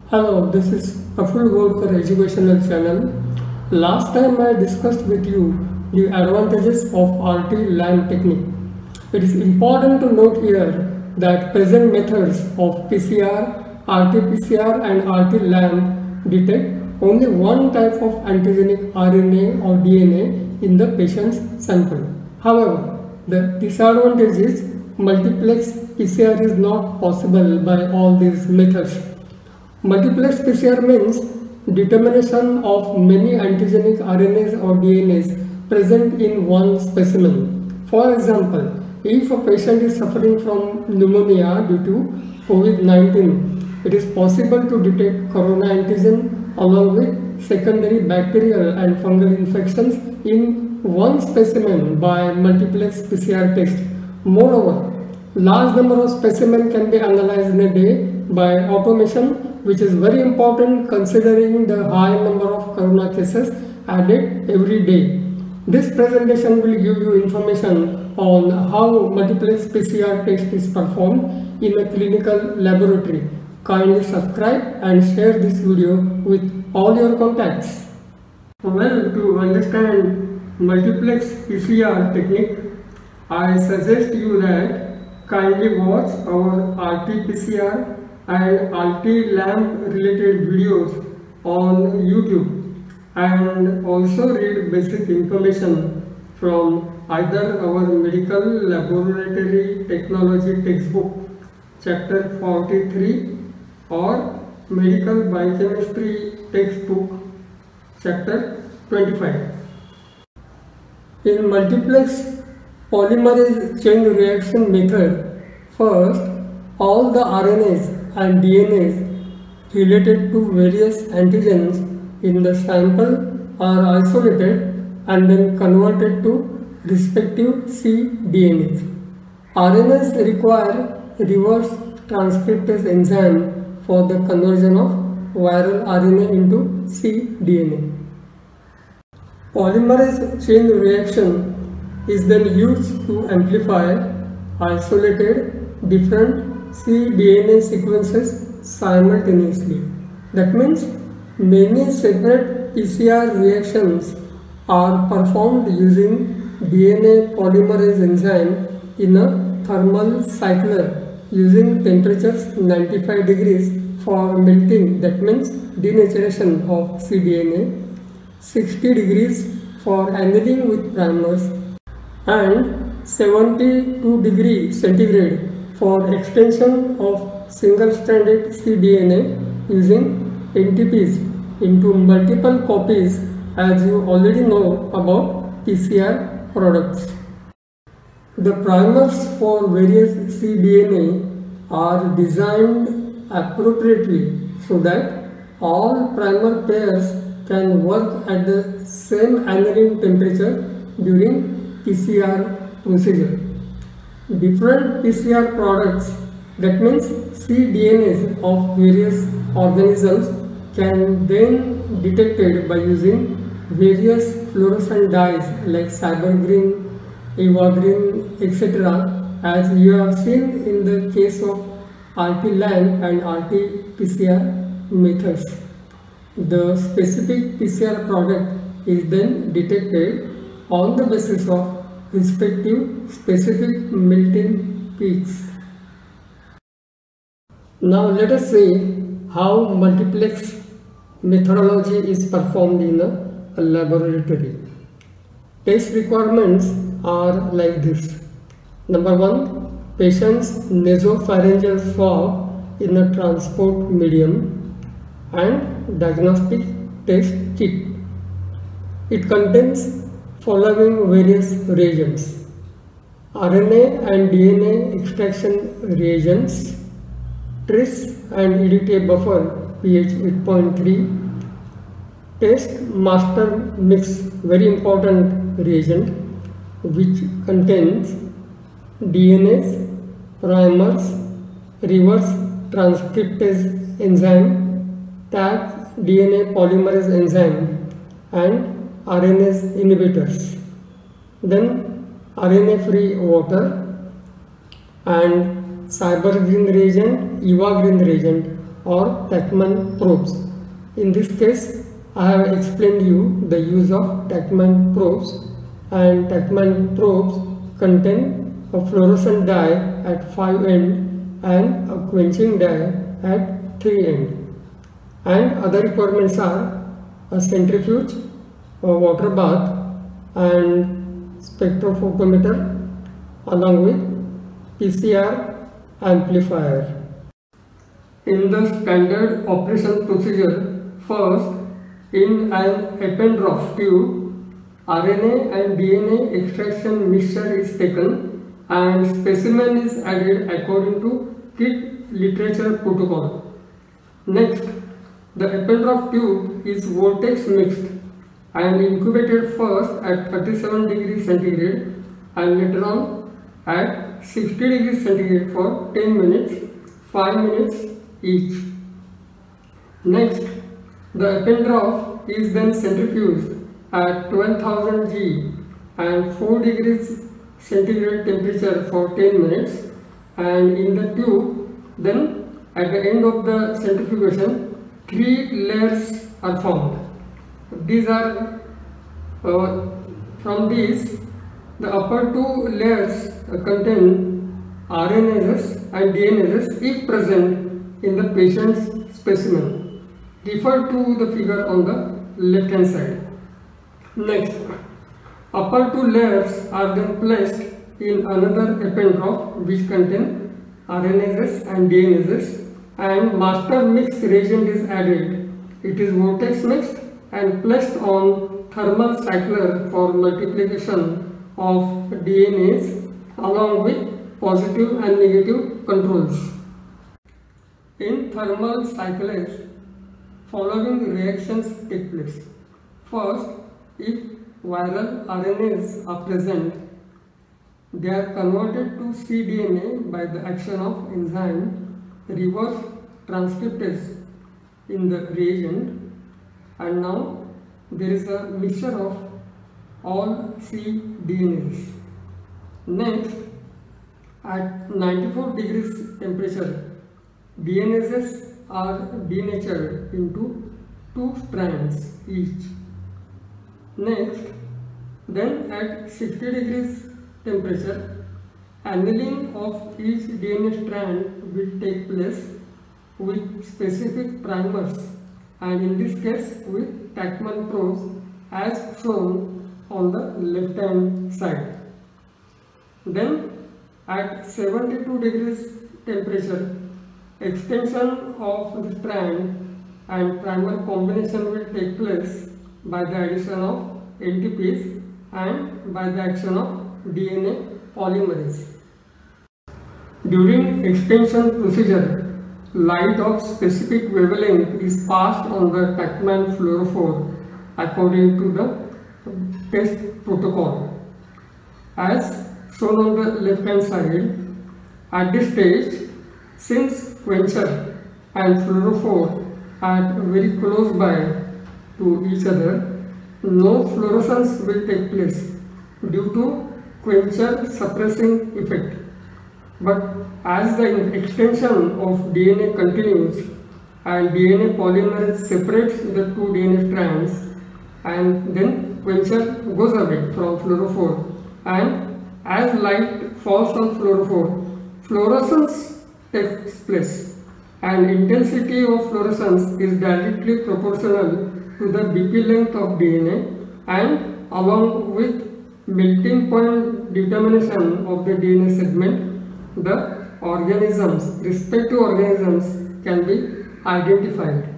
Hello, this is Praful Golkar Educational Channel. Last time I discussed with you the advantages of RT-LAMP technique. It is important to note here that present methods of PCR, RT-PCR and RT-LAMP detect only one type of antigenic RNA or DNA in the patient's sample. However, the disadvantage is multiplex PCR is not possible by all these methods. Multiplex PCR means determination of many antigenic RNAs or DNAs present in one specimen. For example, if a patient is suffering from pneumonia due to COVID-19, it is possible to detect corona antigen along with secondary bacterial and fungal infections in one specimen by multiplex PCR test. Moreover, large number of specimens can be analyzed in a day by automation, which is very important considering the high number of corona cases added every day. This presentation will give you information on how multiplex PCR test is performed in a clinical laboratory. Kindly subscribe and share this video with all your contacts. Well, to understand multiplex PCR technique, I suggest you that kindly watch our RT-PCR and RT-LAMP related videos on YouTube, and also read basic information from either our medical laboratory technology textbook chapter 43 or medical biochemistry textbook chapter 25. In multiplex polymerase chain reaction method, first all the RNAs and DNAs related to various antigens in the sample are isolated and then converted to respective cDNAs. RNAs require reverse transcriptase enzyme for the conversion of viral RNA into cDNA. Polymerase chain reaction is then used to amplify isolated different cDNA sequences simultaneously. That means many separate PCR reactions are performed using DNA polymerase enzyme in a thermal cycler using temperatures 95 degrees for melting, that means denaturation of cDNA, 60 degrees for annealing with primers, and 72 degrees centigrade for extension of single-stranded cDNA using NTPs into multiple copies, as you already know about PCR products. The primers for various cDNA are designed appropriately so that all primer pairs can work at the same annealing temperature during PCR procedure. Different PCR products, that means cDNAs of various organisms, can then be detected by using various fluorescent dyes like cybergreen, eva-green, etc., as you have seen in the case of RT-LAMP and RT-PCR methods. The specific PCR product is then detected on the basis of respective specific melting peaks. Now let us see how multiplex methodology is performed in a laboratory. Test requirements are like this. Number 1, patient's nasopharyngeal swab in a transport medium and diagnostic test kit. It contains following various reagents: RNA and DNA extraction reagents, tris and EDTA buffer pH 8.3, test master mix, very important reagent, which contains DNAs, primers, reverse transcriptase enzyme, tag DNA polymerase enzyme, and RNase inhibitors. Then RNA-free water and cybergreen reagent, eva-green reagent, or Tachman probes. In this case, I have explained you the use of Tachman probes, and Tachman probes contain a fluorescent dye at 5 end and a quenching dye at 3 end. And other requirements are a centrifuge, a water bath, and spectrophotometer along with PCR amplifier. In the standard operation procedure, first in an Eppendorf tube, RNA and DNA extraction mixture is taken and specimen is added according to kit literature protocol. Next, the Eppendorf tube is vortex mixed and incubated first at 37 degrees centigrade and later on at 60 degrees centigrade for 10 minutes, 5 minutes each. Next, the Eppendorf is then centrifuged at 12,000 G and 4 degrees centigrade temperature for 10 minutes, and in the tube, then at the end of the centrifugation, 3 layers are formed. These are, from these, the upper 2 layers contain RNases and DNases if present in the patient's specimen. Refer to the figure on the left hand side. Next, upper 2 layers are then placed in another Eppendorf which contain RNases and DNases, and master mix reagent is added. It is vortex mixed and placed on thermal cycler for multiplication of DNAs along with positive and negative controls. In thermal cyclase, following reactions take place. First, if viral RNAs are present, they are converted to cDNA by the action of enzyme reverse transcriptase in the reagent, and now there is a mixture of all cDNAs. Next, at 94 degrees temperature, DNases are denatured into 2 strands each. Next, then at 60 degrees temperature, annealing of each DNA strand will take place with specific primers, and in this case with Tachman probes as shown on the left hand side. Then at 72 degrees temperature, extension of the strand and primer combination will take place by the addition of NTPs and by the action of DNA polymerase. During extension procedure, light of specific wavelength is passed on the Tachman fluorophore according to the test protocol. As shown on the left hand side, at this stage, since quencher and fluorophore are very close by to each other, no fluorescence will take place due to quencher suppressing effect. But as the extension of DNA continues and DNA polymerase separates the 2 DNA strands, and then quencher goes away from fluorophore, and as light falls on fluorophore, fluorescence takes place, and intensity of fluorescence is directly proportional to the BP length of DNA, and along with melting point determination of the DNA segment, the organisms, respective organisms can be identified.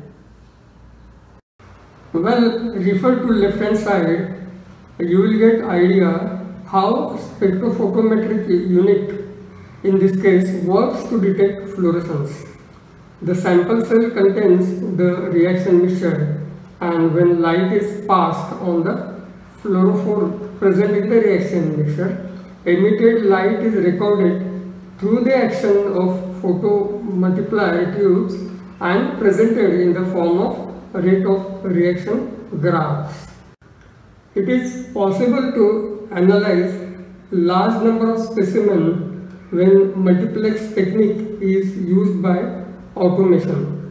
Well, refer to left hand side, you will get idea how spectrophotometric unit in this case works to detect fluorescence. The sample cell contains the reaction mixture, and when light is passed on the fluorophore present in the reaction mixture, emitted light is recorded through the action of photomultiplier tubes and presented in the form of rate of reaction graphs. It is possible to analyze large number of specimens when multiplex technique is used by automation.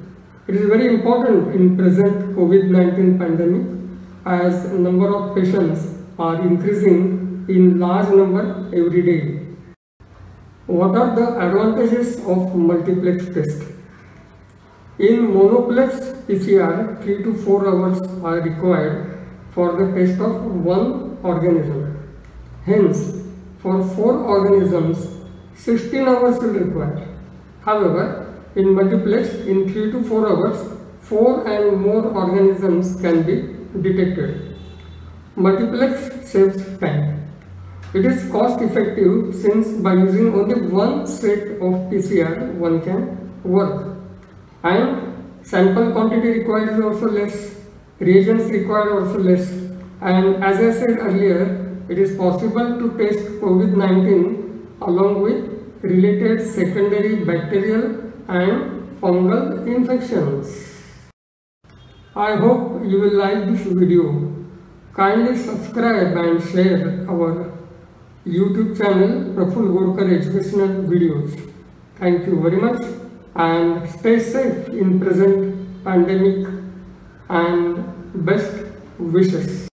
It is very important in present COVID-19 pandemic as number of patients are increasing in large number every day. What are the advantages of multiplex test? In monoplex PCR, 3 to 4 hours are required for the test of one organism. Hence, for 4 organisms, 16 hours will require. However, in multiplex, in 3 to 4 hours, 4 and more organisms can be detected. Multiplex saves time. It is cost effective since by using only one set of PCR, one can work. And sample quantity required is also less, reagents required also less. And as I said earlier, it is possible to test COVID-19 along with related secondary bacterial and fungal infections. I hope you will like this video. Kindly subscribe and share our YouTube channel Praful Godkar Educational Videos. Thank you very much and stay safe in present pandemic and best wishes.